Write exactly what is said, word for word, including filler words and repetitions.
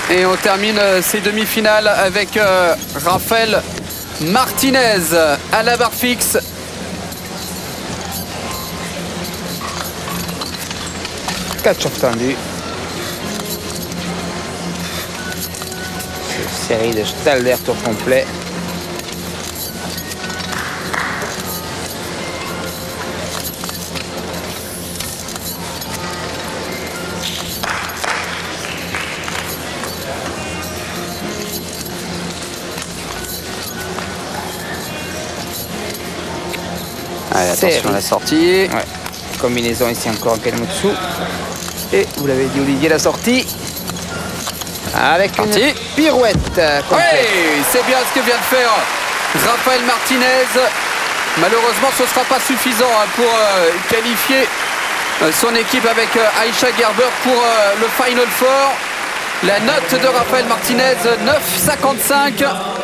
Et on termine ces demi-finales avec euh, Rafael Martinez à la barre fixe. Catch-up tendu. Série de Stalder tour complet. Allez, attention à la sortie. Ouais. Combinaison ici encore en Kanemotsu. Et vous l'avez dit Olivier, la sortie. Avec Parti. une pirouette complète. Oui, c'est bien ce que vient de faire Rafael Martinez. Malheureusement, ce ne sera pas suffisant hein, pour euh, qualifier euh, son équipe avec euh, Aïcha Gerber pour euh, le Final Four. La note de Rafael Martinez, neuf virgule cinquante-cinq.